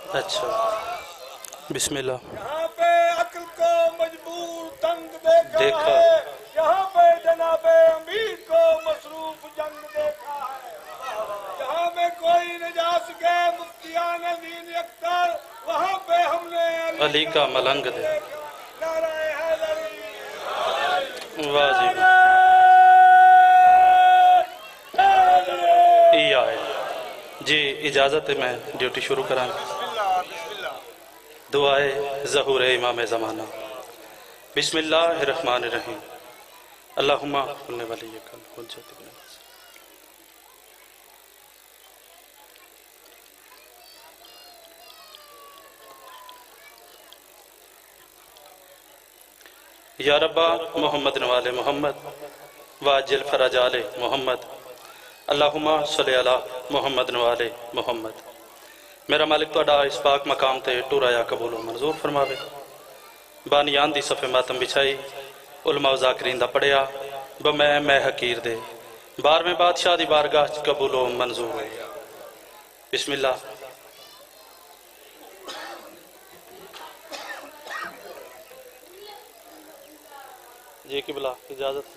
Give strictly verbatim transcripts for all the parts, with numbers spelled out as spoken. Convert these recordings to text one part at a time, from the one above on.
اچھا بسم اللہ۔ یہاں پہ عقل کو مجبور تنگ دیکھا دیکھا ہے، یہاں پہ جناب امیر کو مصروف جنگ دیکھا ہے، یہاں میں کوئی نہ جا سکے مفتیان دین اختر، وہاں پہ ہم نے علی کا ملنگ دے۔ دیکھا۔ نعرہ حیدری، واجب ای آئے جی اجازت ہے، میں ڈیوٹی شروع کرائیں۔ دعائے ظہور امام زمانہ۔ بسم اللہ الرحمن الرحیم۔ اللہم کن ولیک الحجۃ ابن الحسن۔ یا ربا محمد نوال محمد واجل فرج آل محمد، اللہم صلی علی محمد نوال محمد۔ میرا مالک توڑا اس پاک مقام تے ٹورایا قبول و منظور فرماوے۔ بانیان دی صفحے ماتم بچھائی، علماء و ذاکرین دا پڑھیا، بمیں میں حقیر دے، بار میں بادشاہ دی بارگاہ قبول و منظور ہوئے۔ بسم اللہ۔ جی قبلہ اجازت۔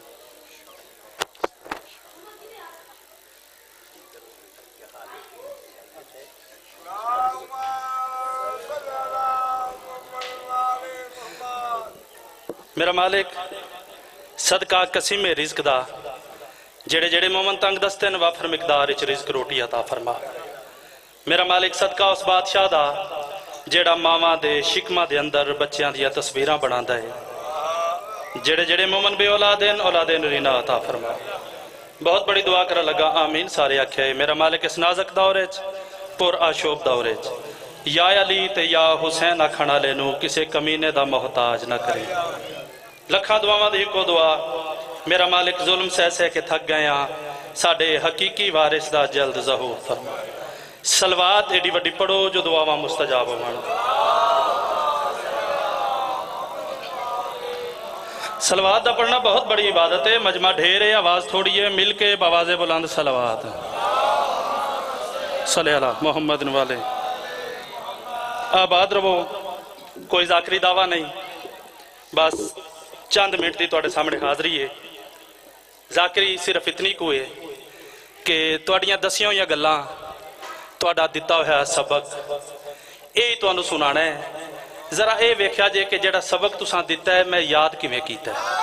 میرا مالک صدقہ قسم رزق دا، جڑے جڑے مومن تنگ دستے ہیں وافر مقدار اچ رزق روٹی عطا فرما۔ میرا مالک صدقہ اس بادشاہ دا جڑا ماما دے شکمہ دے اندر بچیاں دیا تصویراں بناندہ ہے، جڑے جڑے مومن بے اولادین اولادین رینا عطا فرما۔ بہت بڑی دعا کرا لگا آمین سارے آکھے۔ میرا مالک اس نازک دورے چ پر آشوب دورے چ یا علی تے یا حسین آکھنا لینو کسے کمینے دا محتاج نہ کریں۔ لکھا دعا دی کو دعا، میرا مالک ظلم سہ سہ کے تھک گئے ہاں، ساڑے حقیقی وارث دا جلد ظہور فرما۔ سلوات ایڈی وڈی پڑھو جو دعا مستجاب ہونا۔ سلوات دا پڑھنا بہت بڑی عبادت ہے، مجمع ڈھیر ہے، آواز تھوڑی ہے، مل کے باواز بلند سلوات صلی اللہ محمد والے۔ آباد رہو، کوئی ذاکری دعویٰ نہیں، بس چند منٹ دی توڑے سامنے حاضری ہے۔ ذاکری صرف اتنی کو ہے کہ توڑیاں دسیوں یا گلاں توڑا دیتا ہویا سبق اے تو انہوں سنانا ہے۔ ذرا اے ویکھیا جے کہ جڑا سبق تساں دیتا ہے میں یاد کی میں کیتا ہے۔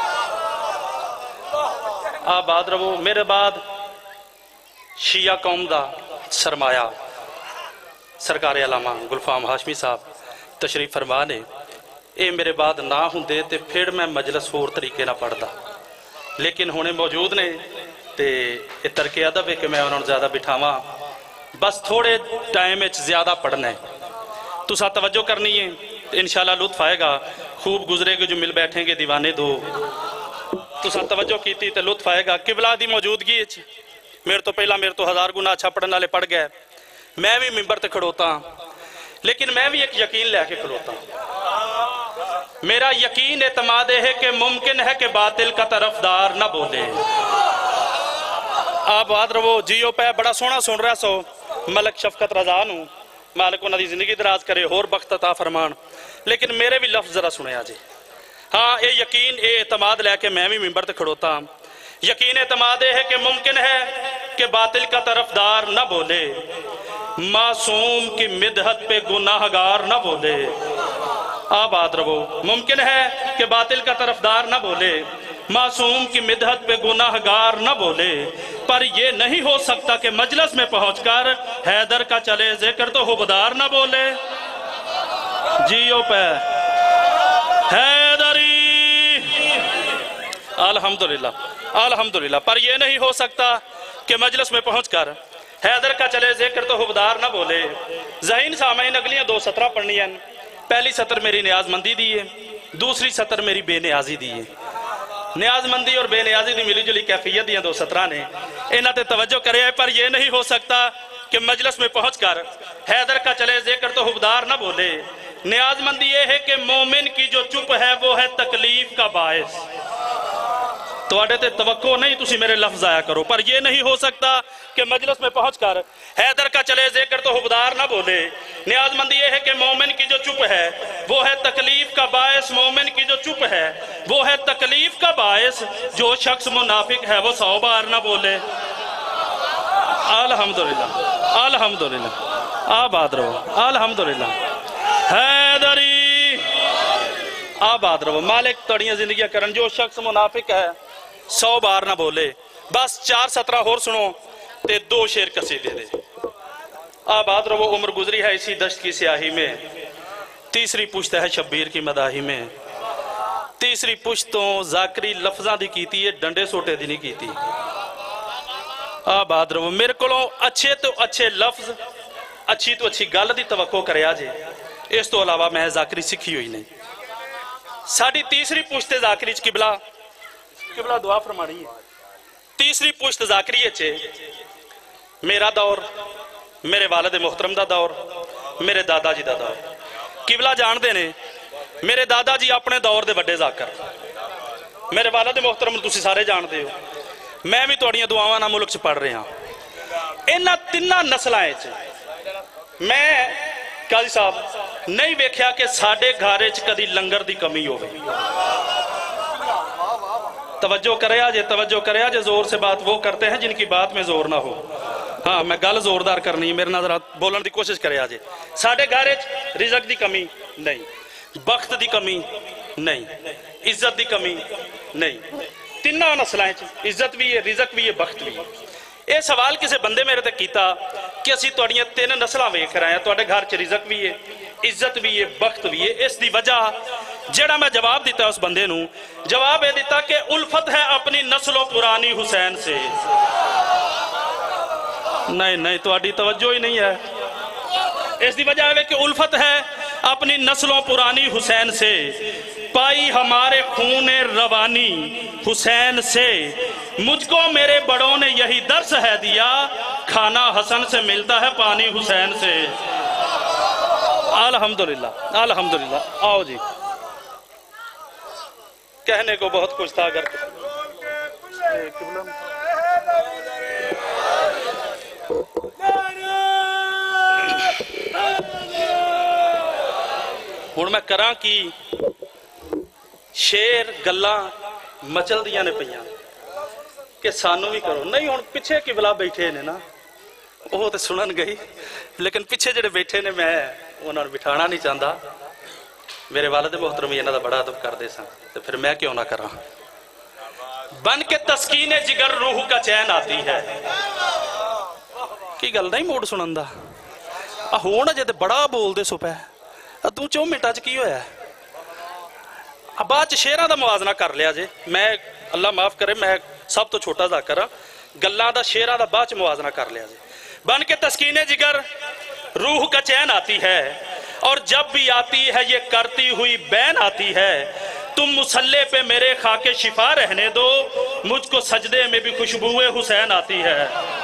آباد رہو، میرے بعد شیعہ قوم دا سرمایہ سرکار علامہ گلفام ہاشمی صاحب تشریف فرمانے، اے میرے بعد نہ ہوں دے تے پھر میں مجلس ہور طریقے نہ پڑھ دا، لیکن ہونے موجود نے تے ترک ادب ہے کہ میں انہوں نے زیادہ بٹھاواں، بس تھوڑے ٹائم اچ زیادہ پڑھنا ہے، تو ساتھ توجہ کرنی ہے، انشاءاللہ لطف آئے گا، خوب گزرے گے جو مل بیٹھیں گے دیوانے دو، تو ساتھ توجہ کیتی تے لطف آئے گا۔ قبلہ دی موجودگی اچ میرے تو پہلا میرے تو ہزار گناہ اچھا پڑھنے والے پڑھ گئے، میں بھی ممبر تے کھڑوتا ہوں، لیکن میں بھی ایک یقین لے کے کھڑوتا ہوں۔ میرا یقین اعتماد ہے کہ ممکن ہے کہ باطل کا طرفدار نہ بولے۔ آپ بات رہو، جیو پہ بڑا سونا سن رہا سو ملک شفقت رضا نو، مالک انہاں دی زندگی دراز کرے اور بخت عطا فرمان، لیکن میرے بھی لفظ ذرا سنے آجے۔ ہاں اے یقین اے اعتماد لے کے میں بھی ممبر تے کھڑوتا ہوں۔ یقین اعتماد ہے کہ ممکن ہے کہ باطل کا طرفدار نہ بولے، معصوم کی مدحت پہ گناہگار نہ بولے۔ آباد رہو، ممکن ہے کہ باطل کا طرفدار نہ بولے، معصوم کی مدحت پہ گناہگار نہ بولے، پر یہ نہیں ہو سکتا کہ مجلس میں پہنچ کر حیدر کا چلے ذکر تو حبدار نہ بولے۔ جیو پہ حیدری الحمدللہ الحمدللہ، پر یہ نہیں ہو سکتا کہ مجلس میں پہنچ کر حیدر کا چلے ذکر تو حبدار نہ بولے۔ ذہین سامعین اگلیاں دو سطرہ پڑھنی ہیں، پہلی سطر میری نیاز مندی دی ہے، دوسری سطر میری بے نیازی دی ہے۔ نیاز مندی اور بے نیازی دی ملی جلی کیفیت دیاں دو سطرہ نے، انہاں تے توجہ کرے ہے، پر یہ نہیں ہو سکتا کہ مجلس میں پہنچ کر حیدر کا چلے ذکر تو حبدار نہ بولے۔ نیاز مندی یہ ہے کہ مومن کی جو چپ ہے وہ ہے تکلیف کا باعث۔ तुहाडे ते तवक्को नहीं, तुसी मेरे लफ्ज आया करो। पर ये नहीं हो सकता कि मजलिस में पहुंच कर हैदर का चले जेकर तो हुबदार ना बोले। न्याजमंदी ये है कि मोमिन की जो चुप है वो है तकलीफ का बायस, मोमिन की जो चुप है वो है तकलीफ का बायस, जो शख्स मुनाफिक है वो सौ बार ना बोले। अल्हम्दुलिल्लाह अल्हम्दुलिल्लाह, आबाद रहो, अल्हम्दुलिल्लाह। हैदरी आबाद रहो। मालिक तड़ियां जिंदगियां करन। जो शख्स मुनाफिक है सौ बार ना बोले। बस चार सत्रह होर सुनो ते दो शेर कसीदे दे। आबाद रहो। उम्र गुजरी है इसी दश्त की स्याही में, तीसरी पुश्त है शब्बीर की मदाही में। तीसरी पुश्त तो जाकरी लफ्जां दी कीती है, डंडे सोटे दी नहीं कीती। आबाद रहो। मेरे को अच्छे तो अच्छे लफ्ज, अच्छी तो अच्छी गल दी तवक्को करया जे, इस तो अलावा मैं जाकरी सीखी हुई नहीं। साडी तीसरी पुश्त जाकरी च किबला किबला दुआ फरमानी है। तीसरी पुश्त जाकरी च मेरा दौर, मेरे वालिद मुहतरम दा दौर, मेरे दादा जी दा दौर। किबला जानते ने मेरे दादा जी अपने दौर दे वड्डे जाकर, मेरे वालिद मुहतरम तुसी सारे जानते हो। मैं भी तुहाड़ियां दुआवां नाल मुल्क च पढ़ रहा। इन्हां तिन्नां नस्लां च मैं काजी साहब नहीं वेख्या कि साडे घर च कदी लंगर दी कमी होवे। तवज्जो करया जे, तवज्जो करया जे, जोर से बात वो करते हैं जिनकी बात में जोर ना हो। हाँ, मैं गल जोरदार करनी, मेरे नाल जरा बोलने की कोशिश करया जे। साडे घर च रिज़क दी कमी नहीं, बख्त दी कमी नहीं, इज्जत दी कमी नहीं। तिन्ना नस्लां च इज्जत भी है, रिज़क भी है, बख्त भी है। ये सवाल किसी बंदे मेरे ते कीता कि असीं तुहाड़ियां तीन नस्लां वेख रहे हैं, तुहाडे घर च रिज़क भी है, इज्जत भी है, बख्त भी है। इस दी वजह जेड़ा मैं जवाब दिता उस बंदे नूं, जवाब यह दिता कि उल्फत है अपनी नस्लों पुरानी हुसैन से। नहीं नहीं, तुहाडी तवज्जो ही नहीं है। इस दी वजह है कि उल्फत है अपनी नस्लों पुरानी हुसैन से, पाई हमारे खून रवानी हुसैन से। मुझको मेरे बड़ों ने यही दर्स है दिया, खाना हसन से मिलता है पानी हुसैन से। अल्हम्दुलिल्लाह अल्हम्दुलिल्लाह। आओ जी, कहने को बहुत कुछ था। अगर हुण मैं करा कि शेर गल्लां मचल दियां ने पईयां कि सानू भी करो। नहीं, हुण पिछे किबला बैठे ने ना, वो तो सुनन गई, लेकिन पिछे जेडे बैठे ने मैं उन्होंने बिठाना नहीं चाहता। मेरे वालिद मुहतरम इन्हां दा बड़ा अदब करते सन, तो फिर मैं क्यों ना करा। बन के तस्कीने जिगर रूह का चैन आती है। की गल नहीं मूड सुनन दा। आ हुण अजे ते बड़ा बोलदे सो पै, तू चौ मिनटां च की होया। बाद च शेरां दा मुआजना कर लिया जे। मैं अल्लाह माफ करे, मैं सब तो छोटा जाकर हाँ, गल्लां दा शेरां दा बाद च मुआजना कर लिया जे। बन के तस्कीने जिगर रूह का चैन आती है, और जब भी आती है ये करती हुई बैन आती है। तुम मुसल्ले पे मेरे खाके शिफा रहने दो, मुझको सजदे में भी खुशबुए हुसैन आती है।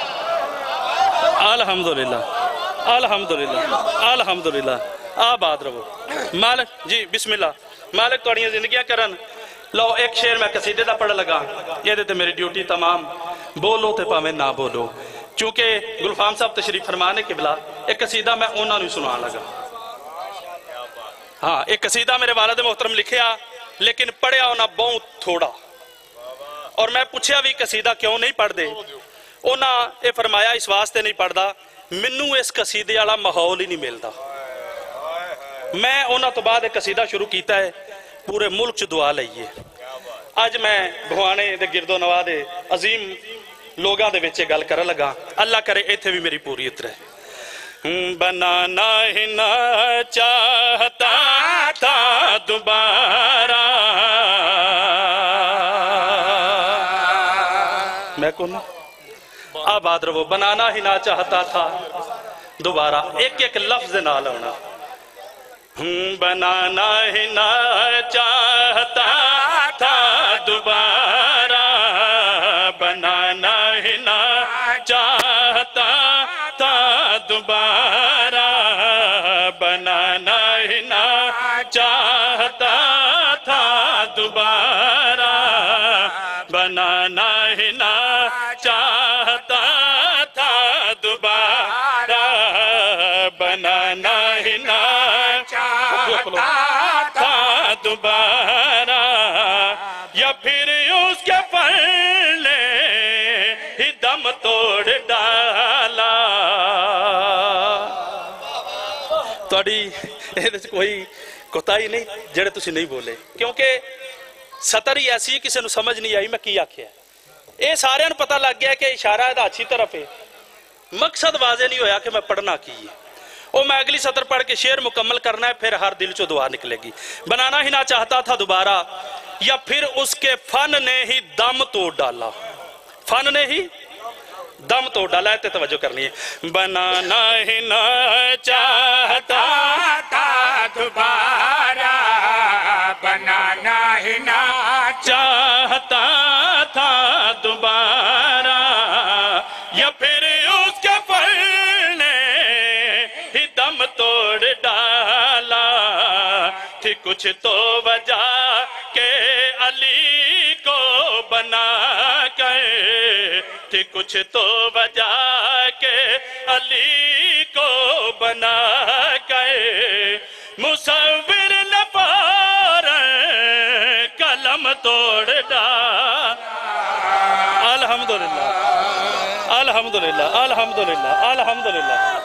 अल्हम्दुलिल्लाह अल्हम्दुलिल्लाह अल्हम्दुलिल्लाह। आबाद रहो। मालिक जी बिस्मिल्लाह। मालिक तुहाड़ियां जिंदगियां करन। लो एक शेर मैं कसीदे दा पढ़ लगा, ये ते मेरी ड्यूटी तमाम, बोलो ते भावें ना बोलो। चूंकि गुलफाम साहब तशरीफ फरमाने किबला, एक कसीदा मैं उन्होंने सुना लगा। हाँ, एक कसीदा मेरे वालिद मोहतरम लिखिया, लेकिन पढ़िया उन्हें बहुत थोड़ा। और मैं पूछया भी कसीदा क्यों नहीं पढ़ते, उन्हें ये फरमाया इस वास्ते नहीं पढ़ता, मैनू इस कसीदे वाला माहौल ही नहीं मिलता। मैं उन्होंने तो बाद एक कसीदा शुरू किया है, पूरे मुल्क च दुआ लईए। अज मैं भवाने दे गिरदो नवा दे अजीम लोगों दे विच गल करन लगा, अल्लाह करे इत्थे भी मेरी पूरी उतरे। बनाना ही ना चाहता था दोबारा, मैं कौन आबाद रहो। बनाना ही ना चाहता था दोबारा, एक एक लफ्ज नाल आना। बनाना ही ना चाहता था दोबारा, बनाना ही ना चाहता था दोबारा, बनाना ही ना चाहता था दोबारा, बना बनाना ही ना चाहता था दोबारा, या फिर उसके फल ने ही दम तोड़ डाला। तुहाडी इहदे च कोई कोताही नहीं जेड़े तुसी नहीं बोले, क्योंकि सतर ही ऐसी किसी नूं समझ नहीं आई मैं की आखिया। ये सारिਆਂ ਨੂੰ पता लग गया कि इशारा ਇਹਦਾ अच्छी तरफ है, मकसद वाजे नहीं होया कि मैं पढ़ना की है। वो मैं अगली सतर पढ़ के शेर मुकम्मल करना है, फिर हर दिल चो दुआ निकलेगी। बनाना ही ना चाहता था दोबारा, या फिर उसके फन ने ही दम तोड़ डाला। फन ने ही दम तोड़ डाला है, तवज्जो करनी है। बनाना ही ना चाहता था दोबारा, बनाना ही ना चाहता था दोबारा, या फिर उसके फल ने ही दम तोड़ डाला। थी कुछ तो वजह के अली को बना कर, थी कुछ तो वजह के अली को बना कर, मुसव्विर ने पार कलम तोड़ डाला। अल्हम्दुलिल्लाह अल्हम्दुलिल्लाह अल्हम्दुलिल्लाह अल्हम्दुलिल्लाह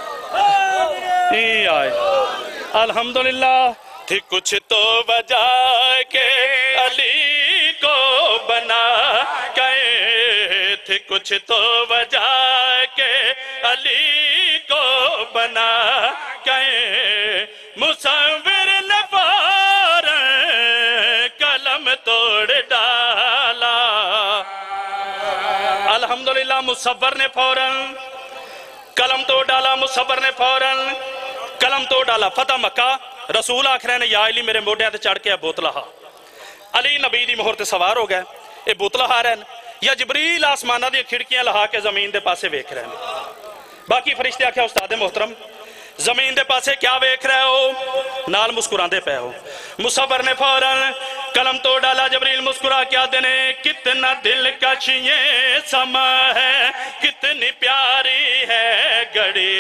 अल्हम्दुलिल्लाह। थी कुछ तो वजह के अली को बना गए, थी कुछ तो वजह के अली को बना गए, मुसव्विर ने पार कलम तोड़ डाला। अल्हम्दुलिल्लाह मुसव्वर ने फौरन कलम तोड़ डाला, मुसव्वर ने फौरन कलम तोड़ डाला। फतह मक्का, रसूल आखिर ने या अली मेरे मोढियां ते चढ़ के बोतलहा, अली नबी दी मोहर ते सवार हो गए। ये बोतलहा रहे या जिबरील आसमाना दी खिड़कियां लहा के जमीन दे पासे वेख रहे हैं। बाकी फरिश्ते आख्या उस्ताद मोहतरम जमीन दे पासे क्या वेख रहे हो, नाल मुस्कुरांदे पे हो। मुसव्वर ने फौरन कलम तोड़ डाला। जबरील मुस्कुरा क्या देने, कितना दिलकश ये समा है, कितनी प्यारी है घड़ी।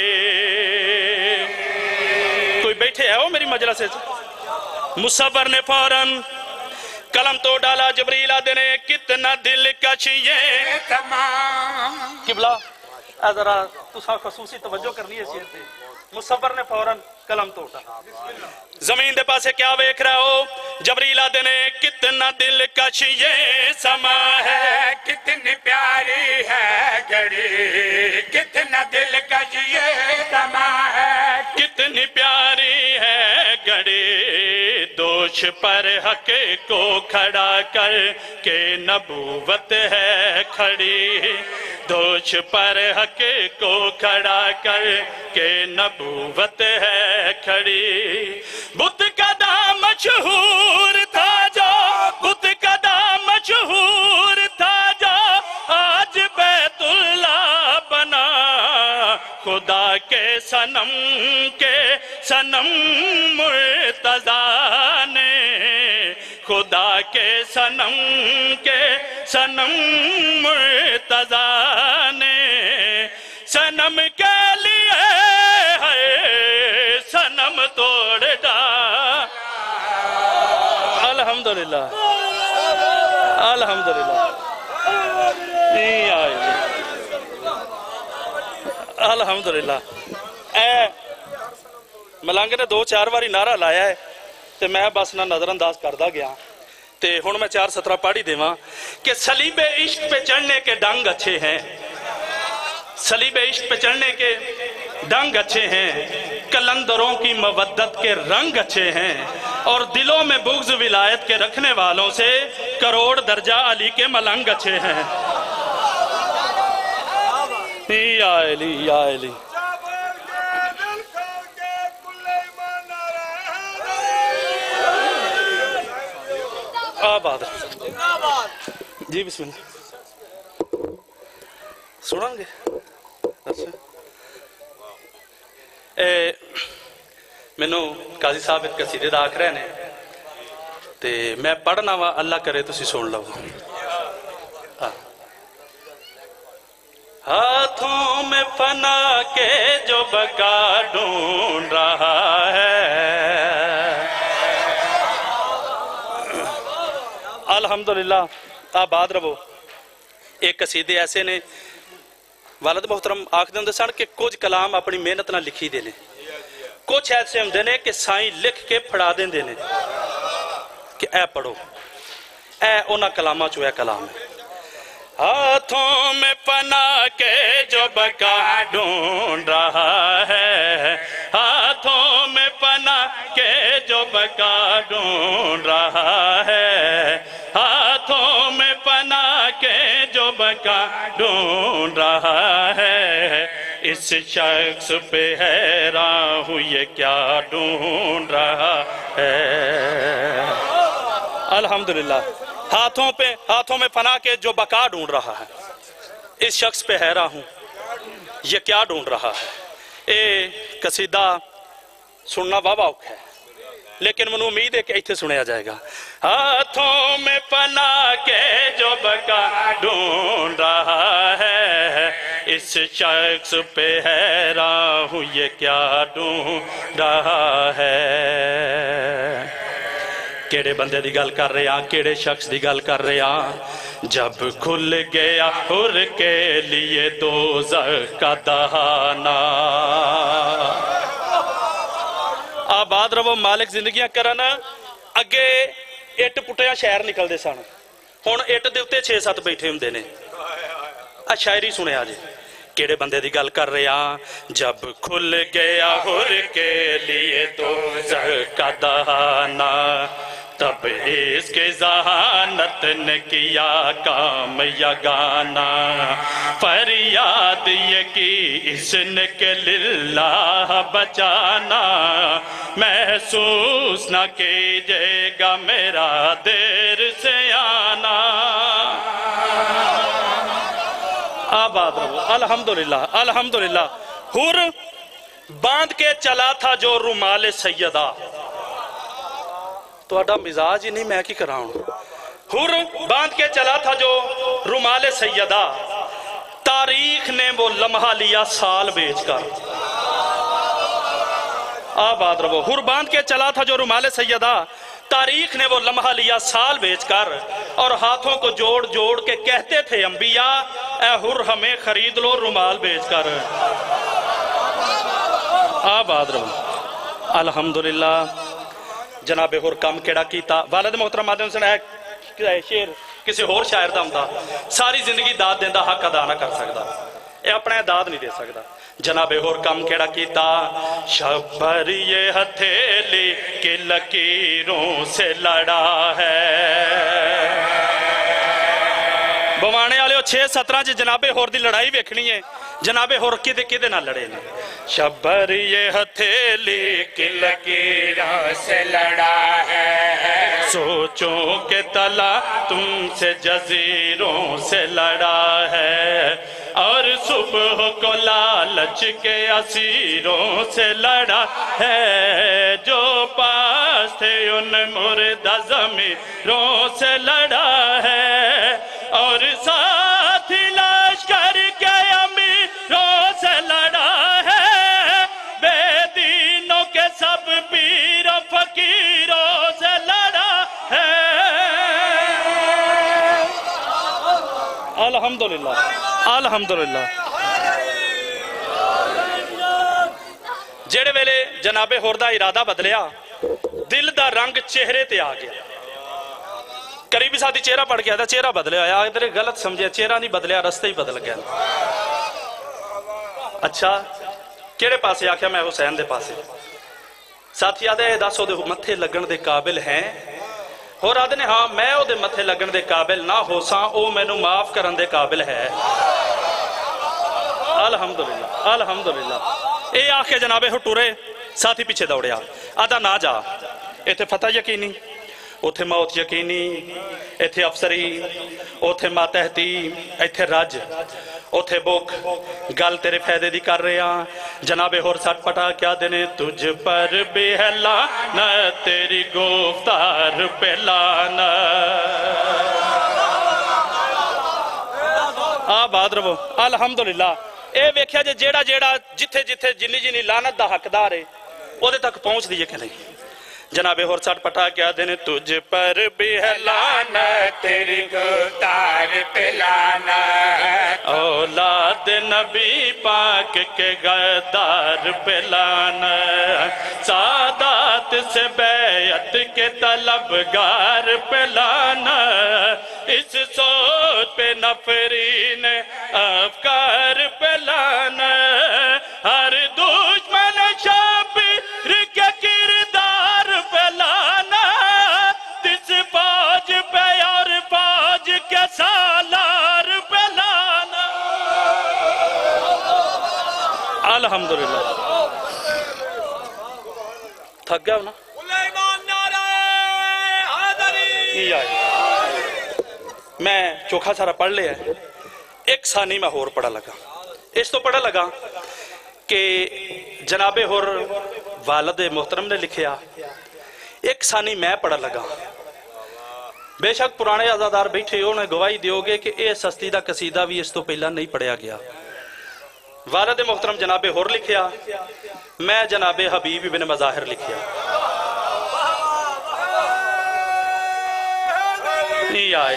कोई बैठे है वो मेरी मजलिस से? मुसव्वर ने फौरन कलम तोड़ डाला। जबरील आदे ने कितना दिलकश ये समा। किबला जरा तुसा खसूसी तवज्जो करनी है शेर पे। मुसव्वर ने फौरन कलम तोड़ डाला। जमीन दे पासे क्या वेख रहे हो? जबरील आदे ने कितना दिलकश ये समा है, कितनी प्यारी है घड़ी, कितना दिलकश ये समा है, कितनी प्यारी है घड़ी। दोष पर हक को खड़ा कर के नबूवत है खड़ी, दोष पर हक को खड़ा कर के नबूवत है खड़ी। बुत कदा मशहूर था जो, बुत कदा मशहूर था जो, आज बैतुल्ला बना। खुदा के सनम के सनम मुर्तजा ने, खुदा के सनम के सनम मुर्तजा ने, सनम के लिए है सनम तोड़ डाला। अल्हम्दुलिल्लाह अल्हम्दुलिल्लाह अल्हम्दुलिल्लाह। ए मलंग ने दो चार बारी नारा लाया है तो मैं बस ना नजरअंदाज करता गया। तो हुण मैं चार सतरा पढ़ ही देवां कि सलीबे इश्क पे चढ़ने के डंग अच्छे हैं, सलीबे इश्क पे चढ़ने के डंग अच्छे हैं, कलंदरों की मवद्दत के रंग अच्छे हैं, और दिलों में बुग़्ज़ विलायत के रखने वालों से करोड़ दर्जा अली के मलंग अच्छे हैं। या अली या अली आबाद जी बिस्मिल्लाह सुनांगे। अच्छा ए मैनू काजी साहब एक कसीदे दा आख रहे ने ते मैं पढ़ना वा, अल्लाह करे तुसी सुन लो। हाँ ہاتھوں میں فنا کے جو بقا ڈھونڈ رہا ہے۔ الحمدللہ آباد رہو۔ ایک قصیدے ایسے نے والد محترم آکھ دے سن کہ کچھ کلام اپنی محنت نہ لکھی دینے، کچھ ایسے ہم دینے کہ سائیں لکھ کے پھڑا دیں دینے کہ اے پڑھو، اے اونا کلامہ چو اے کلام ہے۔ ہاتھوں میں پناہ کے جو بقا ڈھونڈ رہا ہے، ہاتھوں میں پناہ کے جو بقا ڈھونڈ رہا ہے، ہاتھوں میں پناہ کے جو بقا ڈھونڈ رہا ہے، اس شخص پہ حیران ہوں یہ کیا ڈھونڈ رہا ہے۔ الحمدللہ ہاتھوں پہ ہاتھوں میں پناہ کے جو بقا ڈھونڈ رہا ہے، اس شخص پہ حیران ہوں یہ کیا ڈھونڈ رہا ہے۔ اے قصیدہ سننا بابا اوکھ ہے لیکن من امید ہے کہ ایتھے سنیا جائے گا۔ ہاتھوں میں پناہ کے جو بقا ڈھونڈ رہا ہے، اس شخص پہ حیران ہوں یہ کیا ڈھونڈ رہا ہے۔ کیڑے بندے دی گل کر رہے ہیں، کیڑے شخص دی گل کر رہے ہیں۔ جب کھل گیا حر کے لیے دوزخ کا دہانہ، آباد رہو مالک زندگیاں کرنا۔ اگے اٹ پٹیاں شہر نکل دے سن، ہون اٹ دے اتے چھے سات بیٹھے ہوں دینے۔ شاعری سنے آجے کیڑے بندے دی گل کر رہے ہیں۔ جب کھل گیا حر کے لیے دوزخ کا دہانہ، تب اس کے ذہانت نے کیا کام یگانا، فریاد یہ کی اس نے کہ للہ بچانا، محسوس نہ کیجئے گا میرا دیر سے آنا۔ آباد رہو۔ الحمدللہ الحمدللہ حر باندھ کے چلا تھا جو رومال سیدہ، تو اڈا مزاج ہی نہیں میں کی کراؤں۔ حر باندھ کے چلا تھا جو رومال سیدہ، تاریخ نے وہ لمحہ لیا سال بیچ کر۔ آباد رہو۔ حر باندھ کے چلا تھا جو رومال سیدہ، تاریخ نے وہ لمحہ لیا سال بیچ کر، اور ہاتھوں کو جوڑ جوڑ کے کہتے تھے انبیاء، اے حر ہمیں خرید لو رومال بیچ کر۔ آباد رہو۔ الحمدللہ جناب حر کام کیڑا کیتا۔ والد محترم آدم سن اے شیر کسی اور شاعر دا ہوندا ساری زندگی داد دیندہ حق ادا نہ کر سکتا، اے اپنے داد نہیں دے سکتا۔ جناب حر کام کیڑا کیتا، شبر یہ ہتھیلی کی لکیروں سے لڑا ہے۔ بوانے والے چھ سترہ جی جناب حر دی لڑائی ویکھنی ہے، جناب حر کدے کدے نہ لڑے نے۔ شبر یہ ہتھیلی کی لکیروں سے لڑا ہے، سوچوں کے تلا تم سے جزیروں سے لڑا ہے، اور صبح کو لالچ کے اسیروں سے لڑا ہے، جو پاس تھے ان مردہ ضمیروں سے لڑا ہے، اور ساتھی لشکر کے امیروں سے لڑا ہے، بے دینوں کے سب پیر فقیروں سے لڑا ہے۔ الحمدللہ الحمدللہ جیڑے ویلے جناب حر دا ارادہ بدلیا، دل دا رنگ چہرے تے آ گیا۔ قریبی ساتھی چہرہ پڑھ گیا تھا، چہرہ بدلیا ہے، آگے غلط سمجھے، چہرہ نہیں بدلیا، رستے ہی بدل گیا۔ اچھا کیڑے پاسے آکھیا؟ میں حسین دے پاسے۔ ساتھی آدھے دس او دے متھے لگن دے قابل ہیں، اور آدھے نے ہاں میں او دے متھے لگن دے قابل نہ ہو ساں، او میں نو معاف کرن دے قابل ہے۔ الحمدللہ الحمدللہ اے آکھے جناب حر ٹورے، ساتھی پیچھے دوڑیا، آدھا نہ جا، ایتھے فتح یقینی، اوتھے موت یقینی، ایتھے افسری، اوتھے ماتحتی، ایتھے رج، اوتھے بک، گل تیرے فیدے دی کر رہے ہیں۔ جناب حر سٹ پٹا کیا دینے، تجھ پر بھی ہے لعنت، تیری گفتار پہ لعنت۔ आबाद रवो अलहमदुलिल्लाह। ये वेख्या जे जेड़ा जेड़ा जिथे जिथे जिन्नी जिन्नी लानत दा हकदार है ओदे तक पहुंच दी है कि नहीं। जनाबे होर सट पटा क्या दिन तुझ पर भी है लानत तेरी गुफ्तार पे लानत औलाद नबी पाक के गद्दार पे लानत सादात से बैत के तलबगार पे लानत इस सोच पे नफरीन अफकार पे लानत हर दुश्मन शाबिर के किरदार पे लानत इस फौज पे और फौज के सालार पे लानत। अल्हम्दुलिल्लाह थक गया ना मैं चोखा सारा पढ़ लिया। एक सानी मैं होर पढ़ा लगा। इस तो पढ़ा लगा कि जनाबे होर वालद मोहतरम ने लिखिया। एक सानी मैं पढ़ा लगा। बेशक पुराने आजादार बैठे उन्हें गवाही दोगे कि यह सस्ती दा कसीदा भी इस तो पहला नहीं पढ़िया गया। वालद मोहतरम जनाबे होर लिखिया, मैं जनाबे हबीब इब्न मज़ाहिर लिखिया। नहीं आए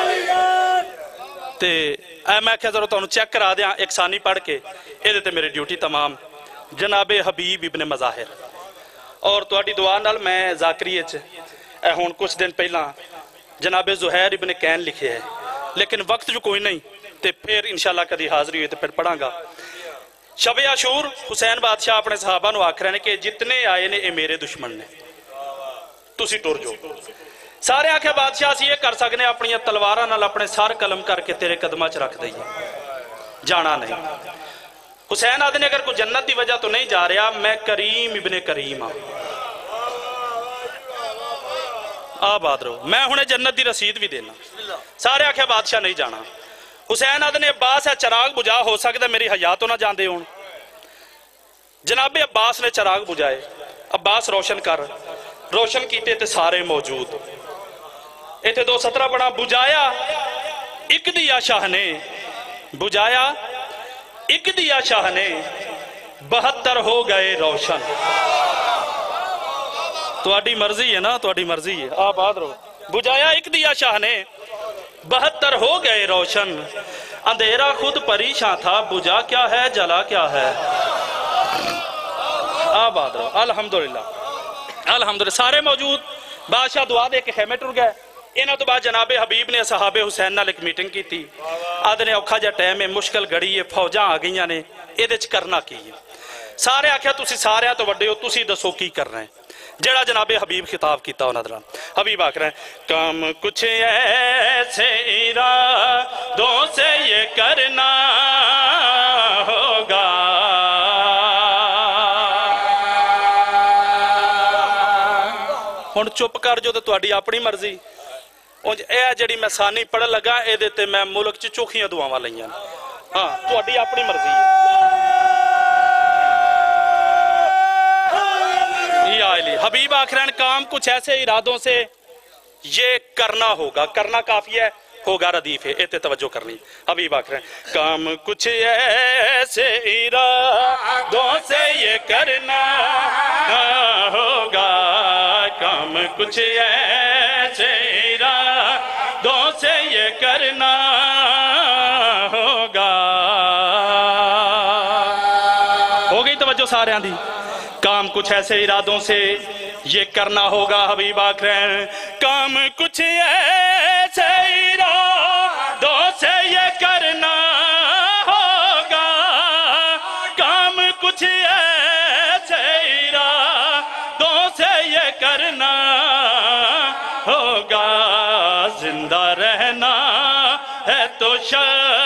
ते मैं क्या जरूर तुहानू चेक करा दिया एक सानी पढ़ के ये ते मेरी ड्यूटी तमाम। जनाबे हबीब इब्न मज़ाहिर और तुहाडी दुआ नाल मैं ज़ाकरी च हुण कुछ दिन पहला जनाबे ज़ुहैर इब्न कैन लिखे है, लेकिन वक्त जो कोई नहीं ते फिर इंशाअल्लाह कदी हाज़री हुई तो फिर पढ़ांगा। शबे आशूर हुसैन बादशाह अपने सहाबा नू आख रहे हैं कि जितने आए ने ये मेरे दुश्मन ने, तुसी टुर जाओ। सारे आखे बादशाह असीं ये कर सकने अपनी तलवारां नाल अपने सर कलम करके तेरे कदमां च रख दईए, जाना नहीं। हुसैन आदि ने अगर कोई जन्नत की वजह तो नहीं जा रहा, मैं करीम इब्ने करीम हाँ, आबाद रहो, मैं हुणे जन्नत की रसीद भी देना। सारे आखे बादशाह नहीं जाना। हुसैन आदि ने अब्बास है चराग बुझा, हो सकता मेरी हया तो ना जाते हो। जनाबे अब्बास ने चराग बुझाए, अब्बास रोशन कर, रोशन किए ते सारे मौजूद। इतने दो सतरा बना बुझाया एक दिया शाह ने, बुझाया एक दिया शाह ने, बहत्तर हो गए रोशन। तुहाडी मर्जी है ना, तुहाडी मर्जी है, आबाद रहो। बुझाया एक दिया शाह ने, बहत्तर हो गए रोशन। अंधेरा खुद परेशान था, बुझा क्या है जला क्या है। आबाद रहो। अल्हम्दुलिल्लाह अल्हम्दुलिल्लाह सारे मौजूद। बादशाह दुआ दे के खेमे टुर गए। इन्हों तो बाद जनाबे हबीब ने सहाबे हुसैन नाल एक मीटिंग की थी। आदि ने औखा जिहा टाइम है, मुश्किल घड़ी है, फौजां आ गई ने, इहदे च करना की है। सारे आख्या तुसी सारियां तो वड्डे हो, तुसी दसो की करना है। जेड़ा जनाबे हबीब खिताब किया उन्हां दे नाल, हबीब आख रहे हैं काम कुछ ऐसे इरादों से ये करना होगा, हुण चुप कर जो तो तुहाडी अपनी मर्जी। उंज ए जिहड़ी मैं सानी पढ़ लगा इहदे ते मैं मुल्क च चोखियां दुआवां लईयां। हाँ तुहाडी अपनी मर्जी है। हबीब आखिर काम कुछ ऐसे इरादों से ये करना होगा, करना काफी है, होगा रदीफ है, इतने तवज्जो करनी। हबीब आखिर काम कुछ ऐसे इरादों से ये करना होगा, काम कुछ ऐसे इरादों से ये करना होगा। हो गई तवज्जो सारे दी। काम कुछ ऐसे इरादों से ये करना होगा। हबीब आखिर काम कुछ ऐसे इरादों से ये करना होगा, काम कुछ ऐसे इरादों से ये करना होगा। जिंदा रहना है तो शर्म